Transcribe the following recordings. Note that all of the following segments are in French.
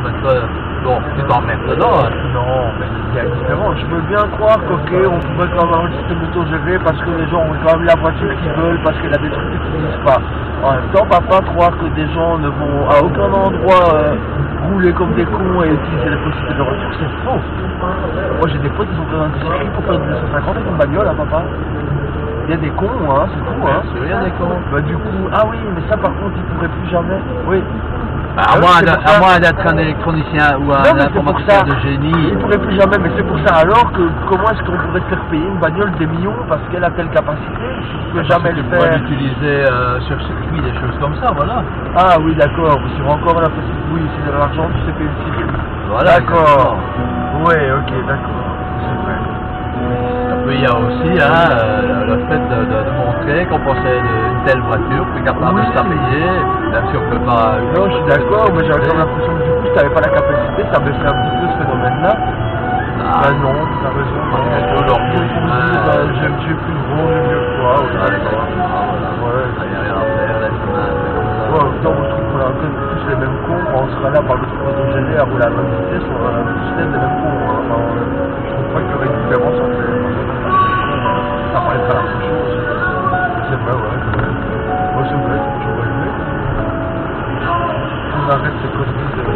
km/h, bon, tu t'emmerdes dedans. Hein. Non, mais il y a une différence. Je veux bien croire qu'ok, on pourrait quand même avoir le système autogéré parce que les gens ont quand même la voiture qu'ils veulent, parce qu'elle a des trucs qu'ils n'utilisent pas. En même temps, on va pas croire que des gens ne vont à aucun endroit rouler comme des cons et utiliser la possibilité de leur voiture. C'est faux. Moi j'ai des potes qui sont présents dans des circuits pour faire du 250 avec une bagnole, hein, papa. Il y a des cons, hein, c'est tout, hein. Il y a des cons. Bah du coup, ah oui, mais ça par contre, ils pourraient plus jamais. Oui. Bah, à moins d'être un électronicien ou un informaticien de génie. Il pourrait plus jamais, mais c'est pour ça. Alors que comment est-ce qu'on pourrait te faire payer une bagnole des millions parce qu'elle a telle capacité? Tu peux jamais le faire. L'utiliser sur circuit, des choses comme ça, voilà. Ah oui, d'accord. Sur encore la possibilité. Oui, c'est de l'argent, tu sais payer le circuit. Voilà. D'accord. Oui, ok, d'accord. C'est vrai. Il y a aussi le fait de montrer qu'on possède une telle voiture, plus capable de se la payer, même si on ne peut pas... Non, je suis d'accord, mais j'avais comme l'impression que du coup, si tu n'avais pas la capacité, ça baisserait un petit peu ce phénomène-là. Bah non, tu as raison. Aujourd'hui, j'ai plus de gros, j'ai mieux que toi. Ouais. Il n'y a rien à faire, l'être humain. Ouais, autant vous trouvez qu'on a tous les mêmes cons, on sera là par le truc autogéné à rouler à la même vitesse, on aura tous les mêmes cons. Je trouve pas qu'il y aurait une différence entre les... Ça paraît pas la même chose. C'est vrai, ouais. Moi, c'est vrai, tu vois le mec. On arrête ces conneries de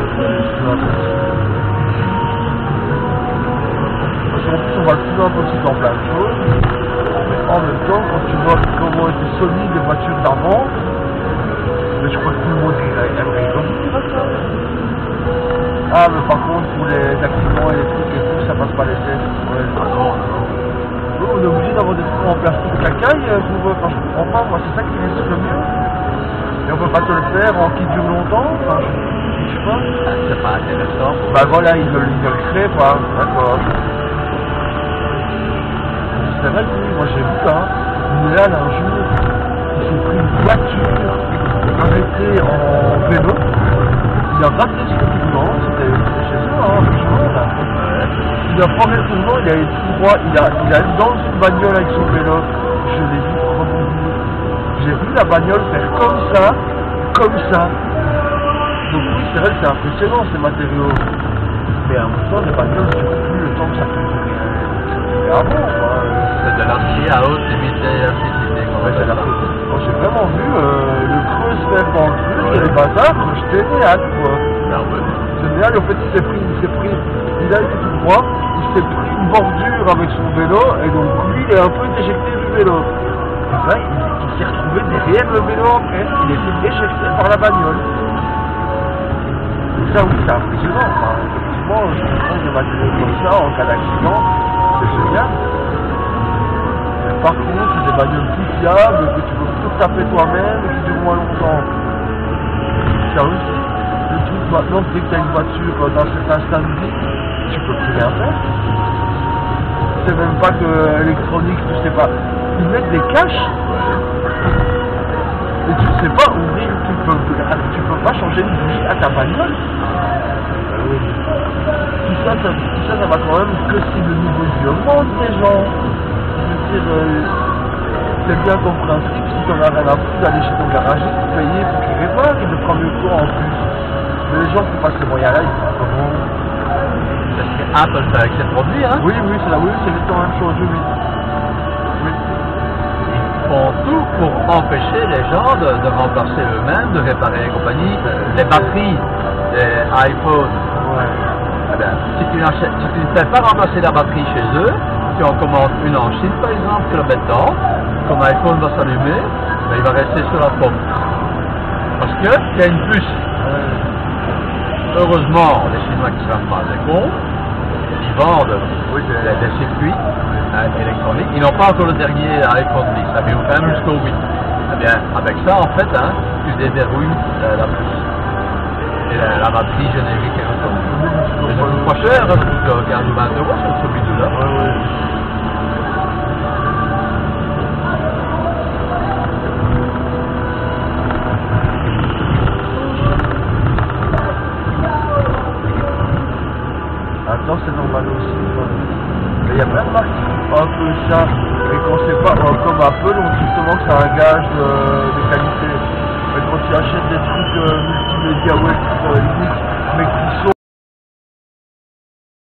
parce qu'en plus, on va le plus impossible dans plein de choses. Mais en même temps, quand tu vois comment étaient solides les voitures d'avant, mais je crois que tout le monde aimerait comme ça. Ah, mais par contre, pour les accidents et les trucs et tout, ça passe pas les tests. Ouais. Ah non. On est obligé d'avoir des trucs en plastique de cacaille pour... Enfin, je comprends pas, moi, c'est ça qui résiste le mieux. Et on peut pas te le faire en qui dure longtemps. Enfin, je sais pas. C'est pas intéressant. Bah voilà, ils veulent le créer, quoi. D'accord. C'est vrai que oui, moi j'ai vu, hein. Une là, un jour, il s'est pris une voiture arrêtée en vélo. Il a raté son tournant, c'était chez soi, hein, franchement, là. Il a pas tournant, il a été tout droit, il a dans une bagnole avec son vélo. Je l'ai vu rebondir. J'ai vu la bagnole faire comme ça. Donc oui, c'est vrai que c'est impressionnant ces matériaux. Mais en même temps, les bagnoles ne durent plus le temps que ça peut durer. Mais avant, quoi. C'est de l'acier à haute élasticité. Ouais, c'est la faute. Quand j'ai vraiment vu le creux se faire dans le truc et les bazars, j'étais néal, quoi. C'est néal, en fait, il a été tout droit, il s'est pris une bordure avec son vélo, et donc lui, il est un peu déjecté du vélo. Et là, il s'est retrouvé derrière le vélo après, il était déjecté par la bagnole. Et ça, oui, c'est impressionnant. Enfin, effectivement, je comprends des matériaux comme ça, en cas d'accident, c'est génial. Mais par contre, c'est des bagnoles plus fiables, que tu peux tout taper toi-même, et qui durent moins longtemps. Ça aussi. Le truc maintenant, dès que tu as une voiture dans un certain stade de vie, tu peux plus rien faire. C'est même pas que électronique, tu sais pas. Ils mettent des caches. Et tu sais pas ouvrir, tu peux pas changer une bougie à ta bagnole. Tout ça va quand même que si le niveau de vie augmente des gens. Je veux dire, c'est bien ton principe, si t'en as rien à foutre d'aller chez ton garagiste, payer pour qu'il répare, il le fera mieux que toi en plus. Mais les gens qui passent ces moyens-là, ils font comment? Parce que Apple fait avec ses produits, hein? Oui, c'est exactement la même chose, oui. Ils font tout pour empêcher les gens de remplacer eux-mêmes, de réparer et compagnie. Les batteries des iPhones. Ouais. Eh bien, si tu ne fais pas remplacer la batterie chez eux, tu en commandes une en Chine par exemple, tu la mets dedans, ton iPhone va s'allumer, mais il va rester sur la pomme. Parce qu'il y a une puce. Heureusement, les Chinois qui ne savent pas des cons, ils vendent des circuits électroniques. Ils n'ont pas encore le dernier iPhone 10, ça vient quand même jusqu'au 8. Eh bien, avec ça, en fait, hein, tu déverrouilles la puce. Et la batterie générique est retournée. Mais ça coûte pas cher, ça coûte 15 ou 20 euros sur celui-là. Maintenant, c'est normal aussi. Mais il y a plein de marques qui font un peu ça. Et qu'on sait pas, comme Apple, on dit justement que c'est un gage de qualité. Mais quand tu achètes des trucs multimédia ou électroniques, mais qui